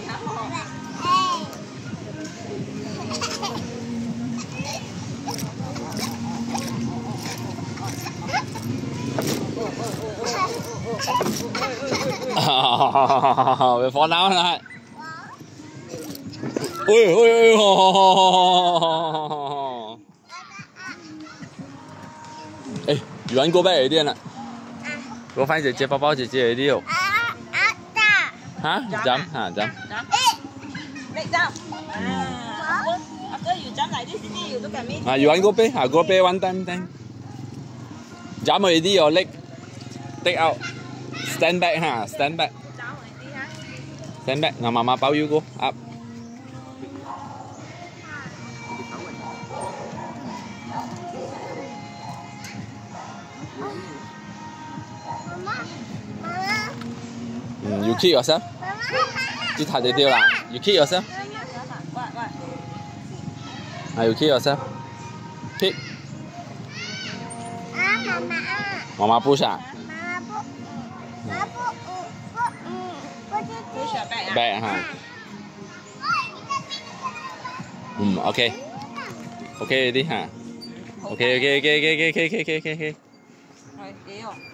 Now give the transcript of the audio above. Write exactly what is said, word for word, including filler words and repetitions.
Về phó não lại. Ui ui ui. Ê,宇文哥俾你啲啦。我翻姐姐包包姐姐啲哦。Hả? Chấm, hả chấm. Mẹ chấm. À, aku you chấm lại đi sini you tu kami. À, you want go pay? À, go pay one time then. Chấm rồi đi your leg. Take out. Stand back ha, stand back. Stand back. Nào mama bao you go up. Mm, you keep yourself. You thả tiêu là. You keep yourself. Ah, you keep yourself. Keep. Mama push à? Back hả? Mm, okay. Okay đi hả? Okay, okay, okay, okay, okay, okay, okay, okay. Rồi, đi rồi.